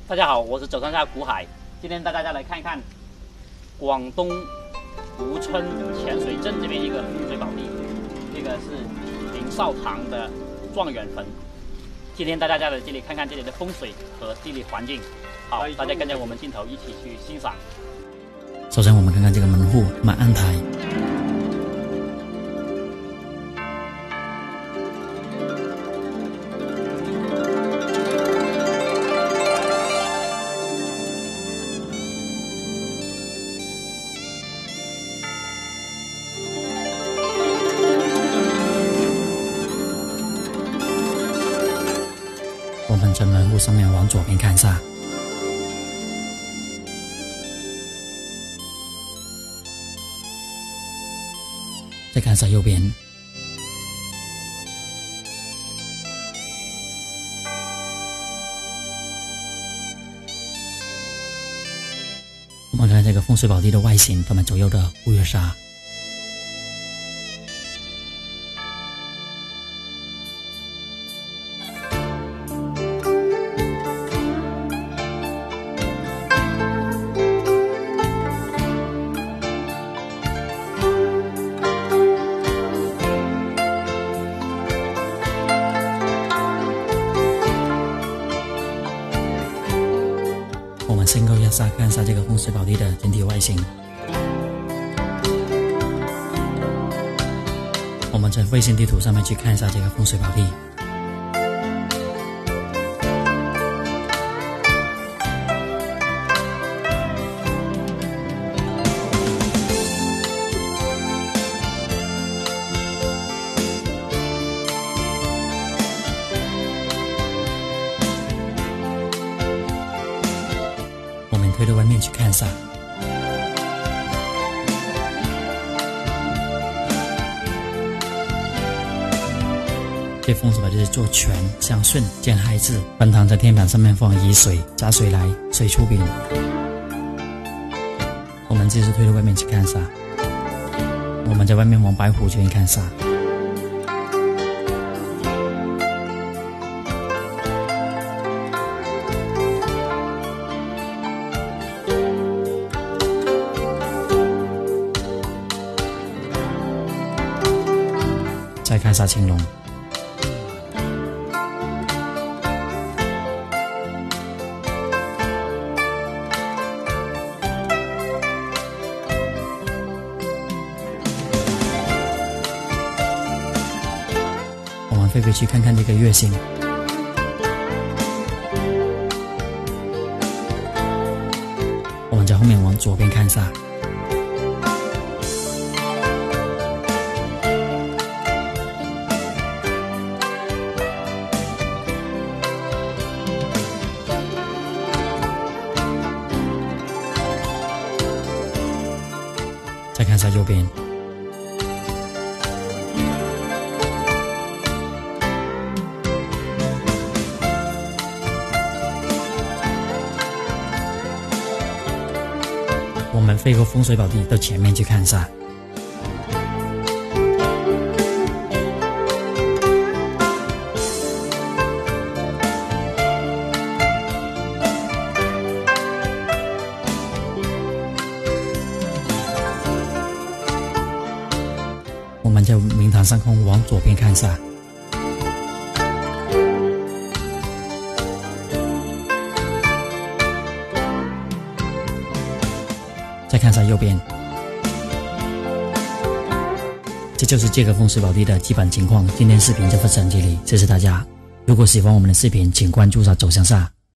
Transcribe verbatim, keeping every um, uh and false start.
大家好，我是走山下古海，今天带大家来看一看广东吴春潜水镇这边一个风水宝地，这个是林少堂的状元坟。今天带大家来这里看看这里的风水和地理环境。好，大家跟着我们镜头一起去欣赏。 首先，我们看看这个门户马鞍台。我们从门户上面往左边看煞，再看煞右边，我们看这个风水宝地的外形，他们左右的五岳煞。我们先勾一下看一下这个风水宝地的整体外形。我们在卫星地图上面去看一下这个风水宝地。推到外面去看煞，这风水宝地是做全相顺见亥字，本堂在天板上面放以水加水来，水出丙。我们继续推到外面去看煞，我们在外面往白虎这边看煞。再看煞青龙，我们飞回去看看这个月星，我们在后面往左边看煞。再看下右边，我们飞过风水宝地到前面去看煞。我们在明堂上空往左边看煞，再看煞右边。这就是这个风水宝地的基本情况。今天视频就分享这里，谢谢大家。如果喜欢我们的视频，请关注下走向煞。